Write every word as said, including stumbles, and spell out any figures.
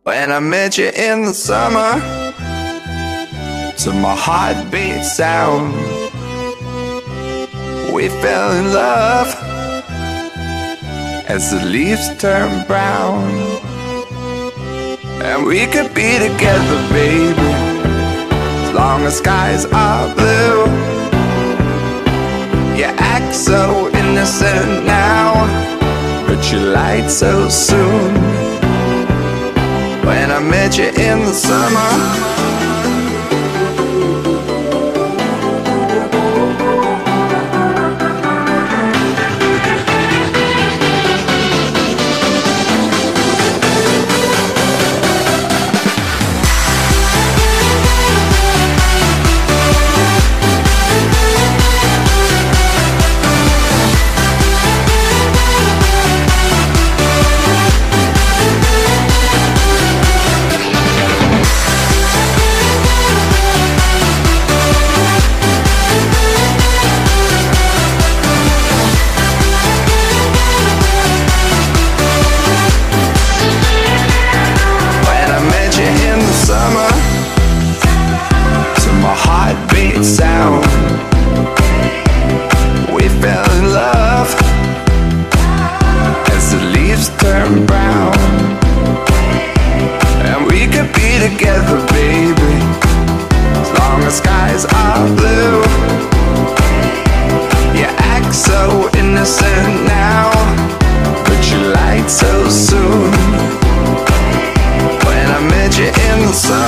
When I met you in the summer, to my heartbeat sound, we fell in love as the leaves turn brown. And we could be together, baby, as long as skies are blue. You act so innocent now, but you lied so soon. When I met you in the summer, heartbeat sound, we fell in love as the leaves turn brown. And we could be together, baby, as long as skies are blue. You act so innocent now, but you lied so soon. When I met you in the sun,